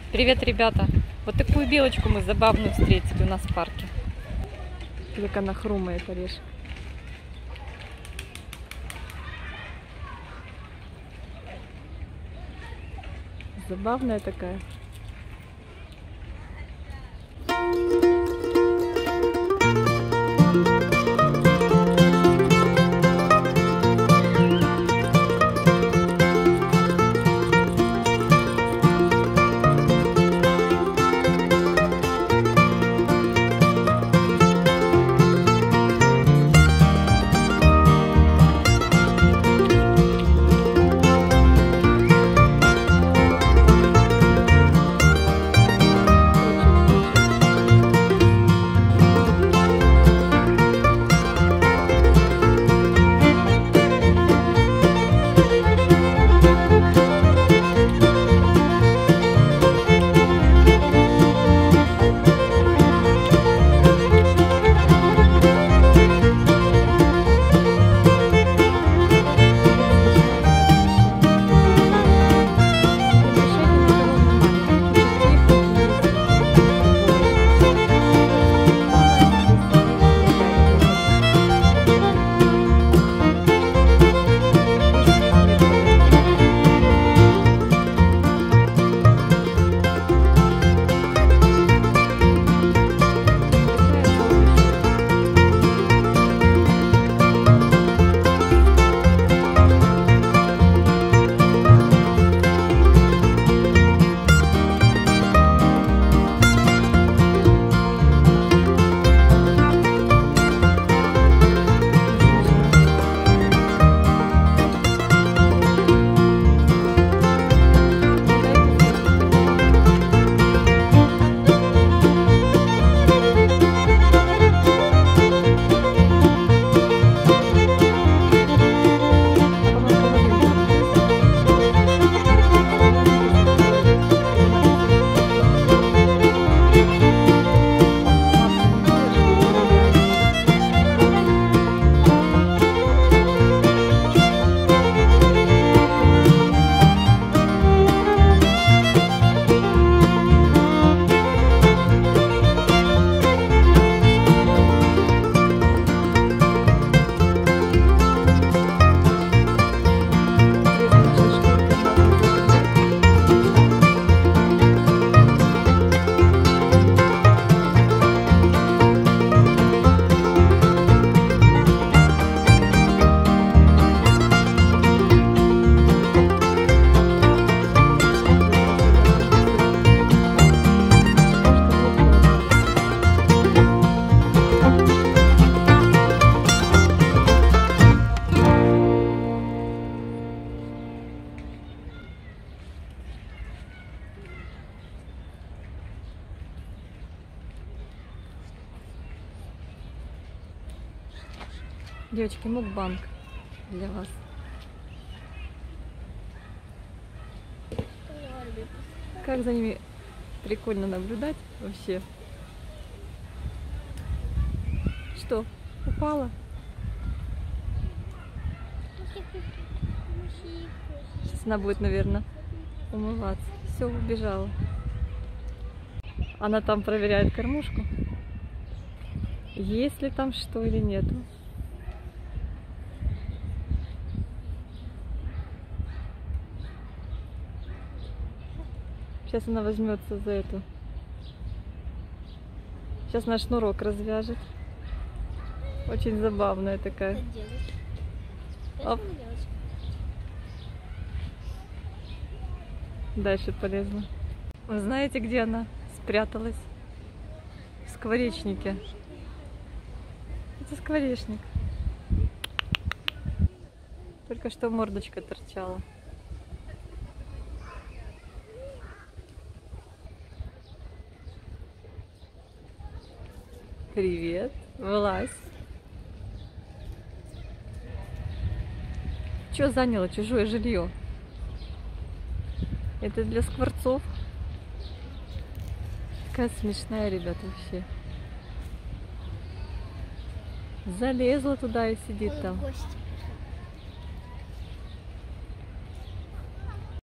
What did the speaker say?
Привет, ребята! Вот такую белочку мы забавную встретили у нас в парке. Как она хрумает, орешек. Забавная такая. Девочки, мукбанг для вас. Как за ними прикольно наблюдать вообще. Что, упала? Сейчас она будет, наверное, умываться. Все, убежала. Она там проверяет кормушку. Есть ли там что или нету. Сейчас она возьмется за эту. Сейчас наш шнурок развяжет. Очень забавная такая. Оп. Дальше полезла. Вы знаете, где она спряталась? В скворечнике. Это скворечник. Только что мордочка торчала. Привет, вылазь. Чё заняла чужое жилье? Это для скворцов. Такая смешная, ребята, вообще. Залезла туда и сидит там.